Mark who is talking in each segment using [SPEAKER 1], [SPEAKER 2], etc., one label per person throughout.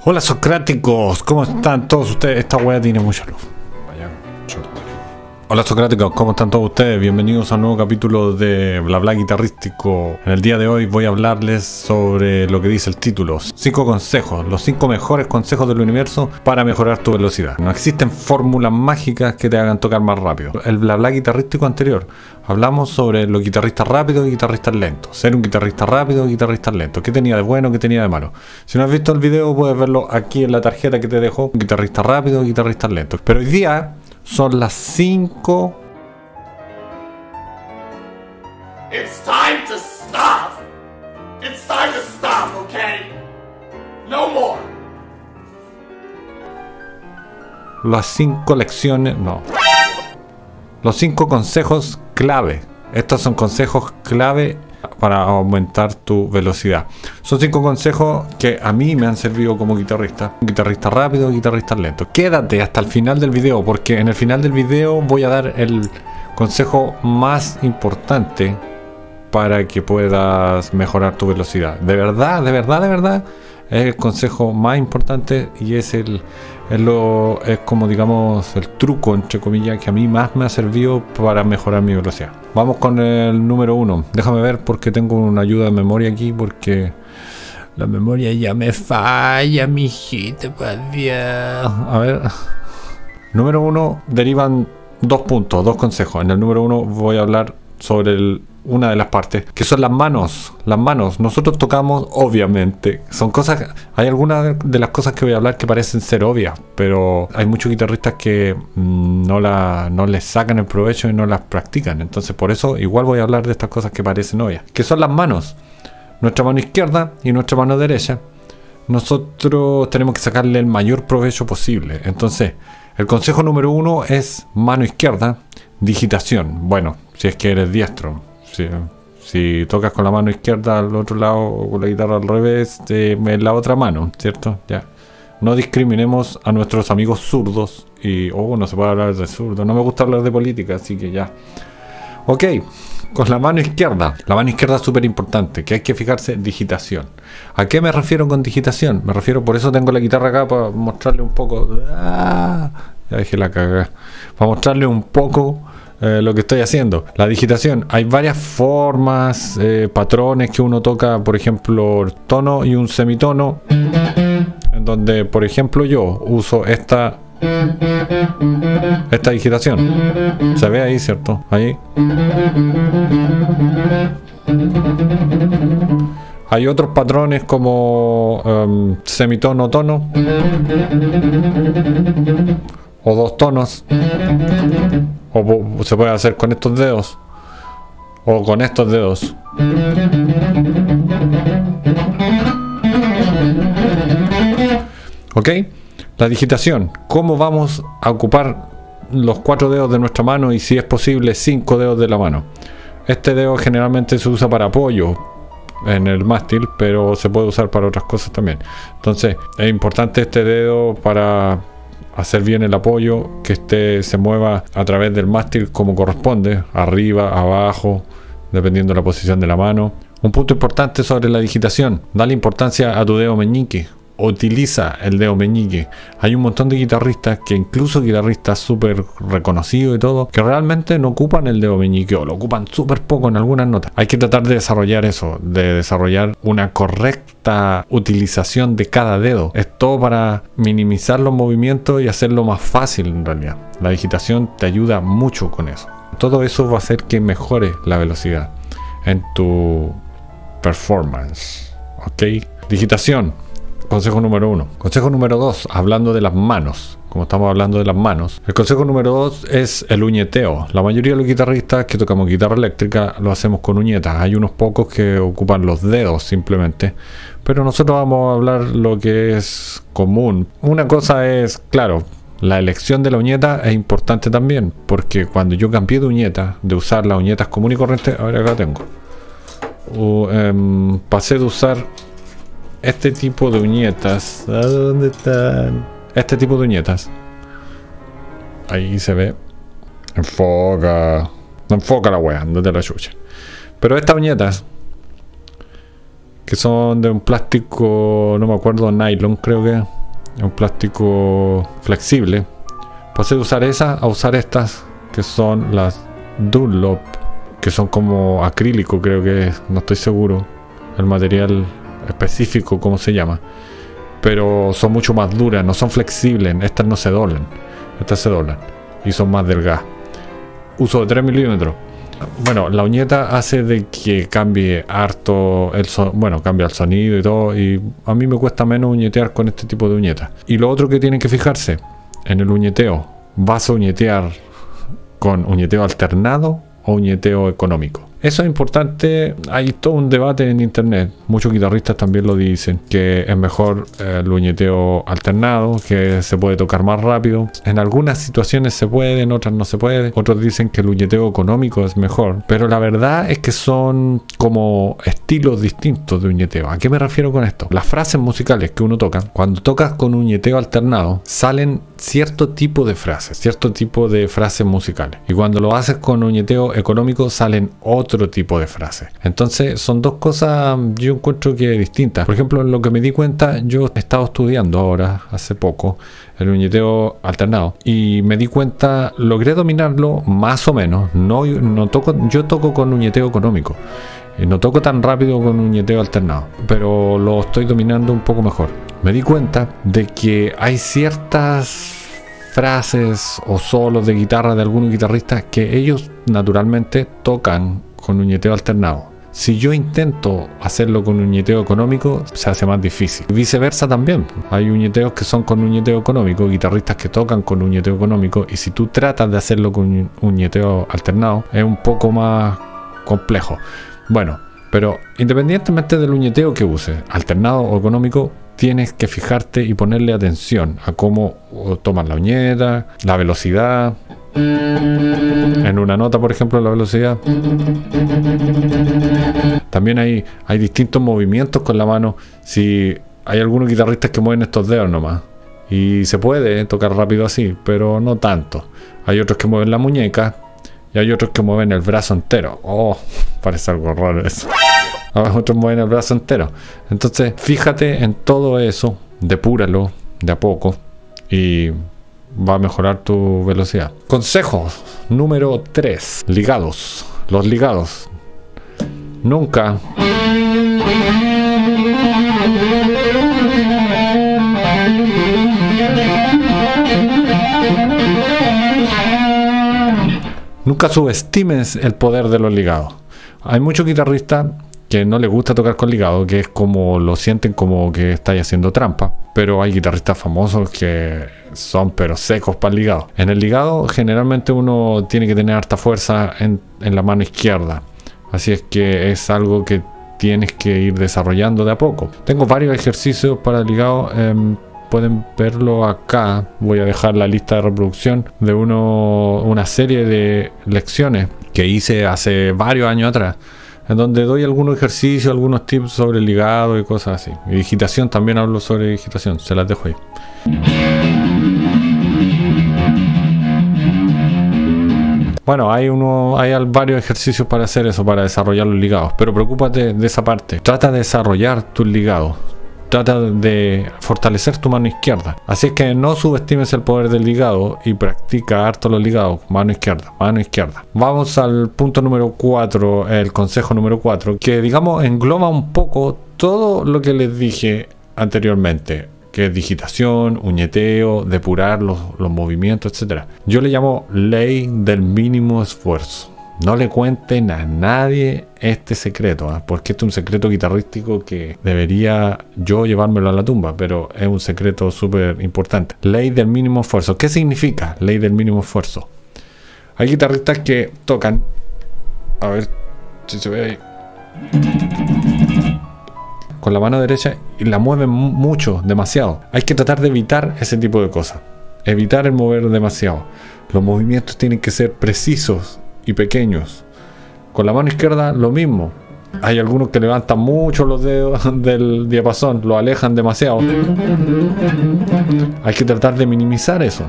[SPEAKER 1] Hola socráticos, ¿cómo están todos ustedes? Esta wea tiene mucha luz. Vaya, chuta. Hola socráticos, ¿cómo están todos ustedes? Bienvenidos a un nuevo capítulo de Bla Bla Guitarrístico. En el día de hoy voy a hablarles sobre lo que dice el título: 5 consejos, los 5 mejores consejos del universo para mejorar tu velocidad. No existen fórmulas mágicas que te hagan tocar más rápido. El Bla Bla Guitarrístico anterior hablamos sobre los guitarristas rápidos y guitarristas lentos. Ser un guitarrista rápido y guitarristas lentos. ¿Qué tenía de bueno, qué tenía de malo? Si no has visto el video puedes verlo aquí en la tarjeta que te dejo. Guitarrista rápido y guitarristas lentos. Pero hoy día son las 5.
[SPEAKER 2] It's time to stop. It's time to stop, okay? No more.
[SPEAKER 1] Las 5 lecciones, no. Los 5 consejos clave. Estos son consejos clave para aumentar tu velocidad. Son 5 consejos que a mí me han servido como guitarrista. Guitarrista rápido y guitarrista lento. Quédate hasta el final del video, porque en el final del video voy a dar el consejo más importante para que puedas mejorar tu velocidad. De verdad, es el consejo más importante y es como digamos el truco, entre comillas, que a mí más me ha servido para mejorar mi velocidad. Vamos con el número 1. Déjame ver porque tengo una ayuda de memoria aquí, porque la memoria ya me falla, mijito, por Dios. A ver. Número 1, derivan 2 puntos, 2 consejos. En el número 1 voy a hablar sobre una de las partes, que son las manos. Las manos, nosotros tocamos, obviamente, son cosas, hay algunas de las cosas que voy a hablar que parecen ser obvias, pero hay muchos guitarristas que no les sacan el provecho y no las practican. Entonces por eso igual voy a hablar de estas cosas que parecen obvias, que son las manos. Nuestra mano izquierda y nuestra mano derecha, nosotros tenemos que sacarle el mayor provecho posible. Entonces el consejo número 1 es mano izquierda, digitación. Bueno, si es que eres diestro. Si tocas con la mano izquierda al otro lado o con la guitarra al revés, en la otra mano, ¿cierto? Ya. No discriminemos a nuestros amigos zurdos. Y no se puede hablar de zurdo. No me gusta hablar de política, así que ya. Ok, con la mano izquierda. La mano izquierda es súper importante, que hay que fijarse en digitación. ¿A qué me refiero con digitación? Me refiero, por eso tengo la guitarra acá, para mostrarle un poco. Ya dejé la cagada. Para mostrarle un poco lo que estoy haciendo. La digitación, hay varias formas, patrones que uno toca, por ejemplo, el tono y un semitono, en donde, por ejemplo, yo uso esta digitación. Se ve ahí, ¿cierto? Ahí. Hay otros patrones como semitono, tono, o 2 tonos. O se puede hacer con estos dedos. O con estos dedos. ¿Ok? La digitación. ¿Cómo vamos a ocupar los 4 dedos de nuestra mano y, si es posible, 5 dedos de la mano? Este dedo generalmente se usa para apoyo en el mástil, pero se puede usar para otras cosas también. Entonces, es importante este dedo para hacer bien el apoyo, que se mueva a través del mástil como corresponde, arriba, abajo, dependiendo de la posición de la mano. Un punto importante sobre la digitación: dale importancia a tu dedo meñique. Utiliza el dedo meñique. Hay un montón de guitarristas, que incluso guitarristas súper reconocidos y todo, que realmente no ocupan el dedo meñique o lo ocupan súper poco en algunas notas. Hay que tratar de desarrollar eso, de desarrollar una correcta utilización de cada dedo. Es todo para minimizar los movimientos y hacerlo más fácil en realidad. La digitación te ayuda mucho con eso. Todo eso va a hacer que mejore la velocidad en tu performance. ¿Ok? Digitación. Consejo número 1. Consejo número 2, hablando de las manos. Como estamos hablando de las manos, el consejo número 2 es el uñeteo. La mayoría de los guitarristas que tocamos guitarra eléctrica lo hacemos con uñetas. Hay unos pocos que ocupan los dedos simplemente, pero nosotros vamos a hablar lo que es común. Una cosa es, claro, la elección de la uñeta es importante también, porque cuando yo cambié de uñeta, de usar las uñetas comunes y corrientes, ahora acá tengo, pasé de usar este tipo de uñetas. ¿A dónde están? Este tipo de uñetas. Ahí se ve. Enfoca. No enfoca la wea, no te la chucha. Pero estas uñetas que son de un plástico, no me acuerdo, nylon creo que es un plástico flexible. Pasé de usar esas a usar estas, que son las Dunlop, que son como acrílico, creo que es, no estoy seguro el material específico cómo se llama, pero son mucho más duras, no son flexibles. Estas no se doblan, estas se doblan y son más delgadas. Uso de 3 milímetros. Bueno, la uñeta hace de que cambie harto cambia el sonido y todo, y a mí me cuesta menos uñetear con este tipo de uñetas. Y lo otro que tienen que fijarse en el uñeteo: ¿vas a uñetear con uñeteo alternado o uñeteo económico? Eso es importante. Hay todo un debate en internet, muchos guitarristas también lo dicen, que es mejor el uñeteo alternado, que se puede tocar más rápido. En algunas situaciones se puede, en otras no se puede. Otros dicen que el uñeteo económico es mejor, pero la verdad es que son como estilos distintos de uñeteo. ¿A qué me refiero con esto? Las frases musicales que uno toca, cuando tocas con uñeteo alternado, salen cierto tipo de frases musicales, y cuando lo haces con uñeteo económico salen otro tipo de frases. Entonces son dos cosas, yo encuentro que distintas. Por ejemplo, en lo que me di cuenta, yo he estado estudiando ahora hace poco el uñeteo alternado y me di cuenta, logré dominarlo más o menos. Yo toco con uñeteo económico y no toco tan rápido con uñeteo alternado, pero lo estoy dominando un poco mejor. Me di cuenta de que hay ciertas frases o solos de guitarra de algunos guitarristas que ellos naturalmente tocan con uñeteo alternado. Si yo intento hacerlo con uñeteo económico, se hace más difícil. Viceversa también. Hay uñeteos que son con uñeteo económico, guitarristas que tocan con uñeteo económico, y si tú tratas de hacerlo con uñeteo alternado, es un poco más complejo. Bueno, pero independientemente del uñeteo que uses, alternado o económico, tienes que fijarte y ponerle atención a cómo tomas la uñeta, la velocidad. En una nota, por ejemplo, la velocidad. También hay distintos movimientos con la mano. Si hay algunos guitarristas que mueven estos dedos nomás, y se puede tocar rápido así, pero no tanto. Hay otros que mueven la muñeca y hay otros que mueven el brazo entero. Oh, parece algo raro eso. Otros mueven el brazo entero. Entonces, fíjate en todo eso, depúralo de a poco y va a mejorar tu velocidad. Consejo número 3. Ligados. Los ligados. Nunca subestimes el poder de los ligados. Hay muchos guitarristas que no les gusta tocar con ligado, que es como lo sienten como que estáis haciendo trampa, pero hay guitarristas famosos que son pero secos para el ligado. En el ligado generalmente uno tiene que tener harta fuerza en la mano izquierda, así es que es algo que tienes que ir desarrollando de a poco. Tengo varios ejercicios para el ligado, pueden verlo acá. Voy a dejar la lista de reproducción de una serie de lecciones que hice hace varios años atrás, en donde doy algunos ejercicios, algunos tips sobre el ligado y cosas así. Y digitación, también hablo sobre digitación, se las dejo ahí. Bueno, hay varios ejercicios para hacer eso, para desarrollar los ligados, pero preocúpate de esa parte. Trata de desarrollar tus ligados. Trata de fortalecer tu mano izquierda. Así es que no subestimes el poder del ligado y practica harto los ligados. Mano izquierda, mano izquierda. Vamos al punto número 4, el consejo número 4, que digamos engloba un poco todo lo que les dije anteriormente, que es digitación, uñeteo, depurar los movimientos, etc. Yo le llamo ley del mínimo esfuerzo. No le cuenten a nadie este secreto, porque este es un secreto guitarrístico que debería yo llevármelo a la tumba, pero es un secreto súper importante. Ley del mínimo esfuerzo. ¿Qué significa ley del mínimo esfuerzo? Hay guitarristas que tocan, a ver si se ve ahí, con la mano derecha y la mueven mucho, demasiado. Hay que tratar de evitar ese tipo de cosas. Evitar el mover demasiado. Los movimientos tienen que ser precisos y pequeños. Con la mano izquierda lo mismo. Hay algunos que levantan mucho los dedos del diapasón, lo alejan demasiado. Hay que tratar de minimizar eso.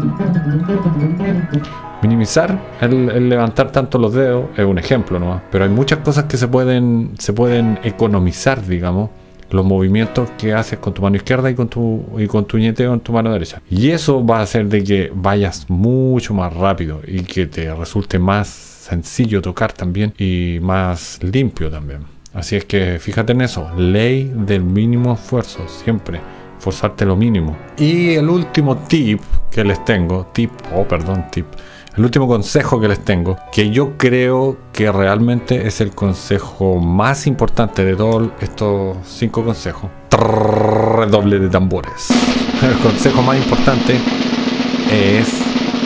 [SPEAKER 1] Minimizar el levantar tanto los dedos es un ejemplo nomás, pero hay muchas cosas que se pueden economizar, digamos, los movimientos que haces con tu mano izquierda y con tu ñeteo en tu mano derecha. Y eso va a hacer de que vayas mucho más rápido y que te resulte más sencillo tocar también y más limpio también. Así es que fíjate en eso, ley del mínimo esfuerzo, siempre esforzarte lo mínimo. Y el último tip que les tengo, el último consejo que les tengo, que yo creo que realmente es el consejo más importante de todos estos 5 consejos. Redoble de tambores. El consejo más importante es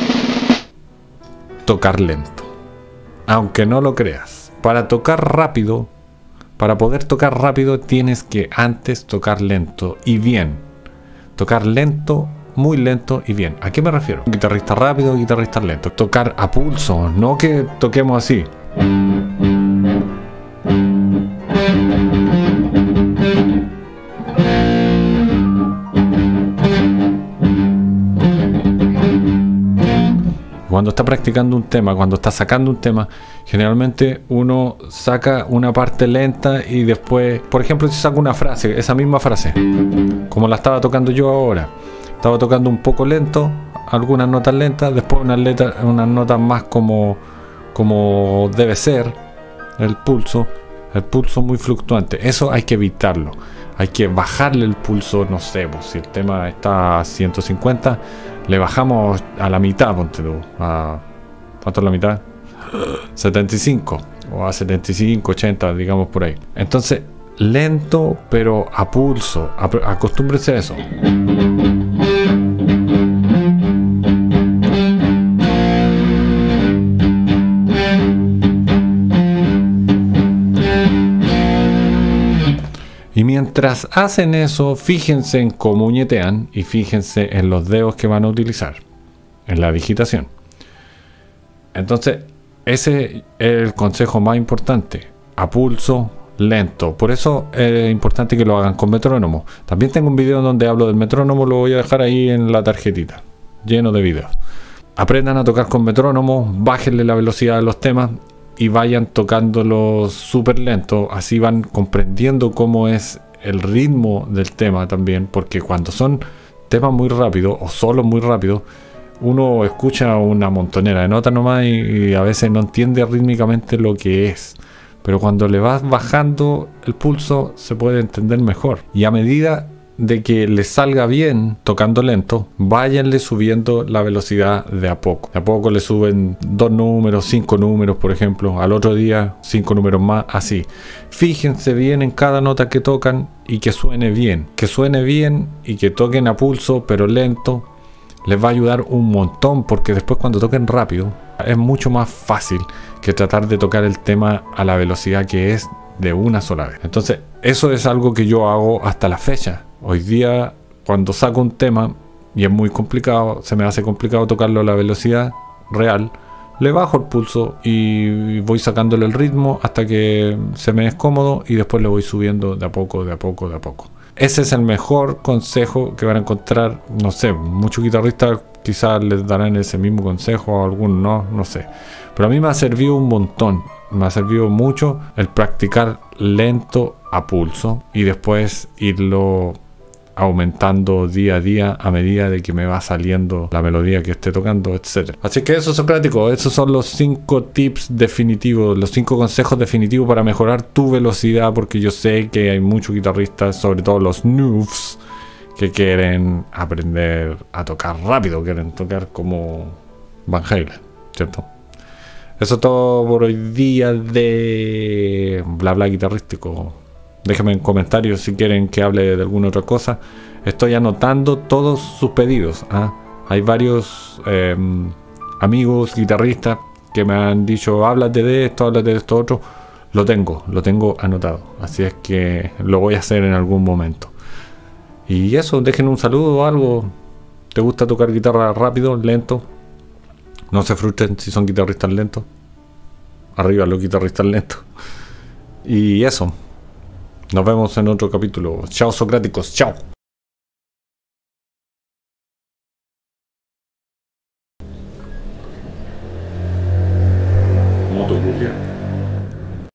[SPEAKER 1] tocar lento. Aunque no lo creas, para tocar rápido, para poder tocar rápido tienes que antes tocar lento y bien. Tocar lento, muy lento y bien. ¿A qué me refiero? Guitarrista rápido, guitarrista lento. Tocar a pulso, no que toquemos así. Cuando está practicando un tema, cuando está sacando un tema, generalmente uno saca una parte lenta y después, por ejemplo, si saco una frase, esa misma frase, como la estaba tocando yo ahora, estaba tocando un poco lento, algunas notas lentas, después unas notas más como debe ser, el pulso muy fluctuante. Eso hay que evitarlo, hay que bajarle el pulso, no sé, pues, si el tema está a 150, le bajamos a la mitad, ponte tú, ¿cuánto es la mitad? 75 o a 75, 80, digamos por ahí. Entonces, lento pero a pulso, acostúmbrense a eso. Y mientras hacen eso, fíjense en cómo ñetean y fíjense en los dedos que van a utilizar en la digitación. Entonces, ese es el consejo más importante, a pulso lento. Por eso es importante que lo hagan con metrónomo. También tengo un video donde hablo del metrónomo, lo voy a dejar ahí en la tarjetita, lleno de videos. Aprendan a tocar con metrónomo, bájenle la velocidad de los temas y vayan tocándolos súper lento, así van comprendiendo cómo es el ritmo del tema también, porque cuando son temas muy rápidos o solos muy rápidos, uno escucha una montonera de notas nomás y a veces no entiende rítmicamente lo que es, pero cuando le vas bajando el pulso se puede entender mejor, y a medida de que les salga bien tocando lento, váyanle subiendo la velocidad de a poco. De a poco le suben 2 números, 5 números, por ejemplo. Al otro día 5 números más, así. Fíjense bien en cada nota que tocan y que suene bien. Que suene bien y que toquen a pulso, pero lento. Les va a ayudar un montón, porque después cuando toquen rápido es mucho más fácil que tratar de tocar el tema a la velocidad que es de una sola vez. Entonces, eso es algo que yo hago hasta la fecha. Hoy día, cuando saco un tema y es muy complicado, se me hace complicado tocarlo a la velocidad real, le bajo el pulso y voy sacándole el ritmo hasta que se me es cómodo, y después le voy subiendo de a poco, de a poco, de a poco. Ese es el mejor consejo que van a encontrar. No sé, muchos guitarristas quizás les darán ese mismo consejo, o algunos no sé. Pero a mí me ha servido un montón, me ha servido mucho el practicar lento a pulso y después irlo aumentando día a día a medida de que me va saliendo la melodía que esté tocando, etc. Así que eso, Socrático, esos son los 5 tips definitivos, los 5 consejos definitivos para mejorar tu velocidad, porque yo sé que hay muchos guitarristas, sobre todo los noobs, que quieren aprender a tocar rápido, quieren tocar como Van Halen, ¿cierto? Eso es todo por hoy día de Bla Bla Guitarrístico. Déjenme en comentarios si quieren que hable de alguna otra cosa. Estoy anotando todos sus pedidos. Hay varios amigos guitarristas que me han dicho, háblate de esto otro. Lo tengo anotado. Así es que lo voy a hacer en algún momento. Y eso, dejen un saludo o algo. ¿Te gusta tocar guitarra rápido, lento? No se frustren si son guitarristas lentos. Arriba los guitarristas lentos. Y eso. Nos vemos en otro capítulo. Chao, socráticos. Chao. Moto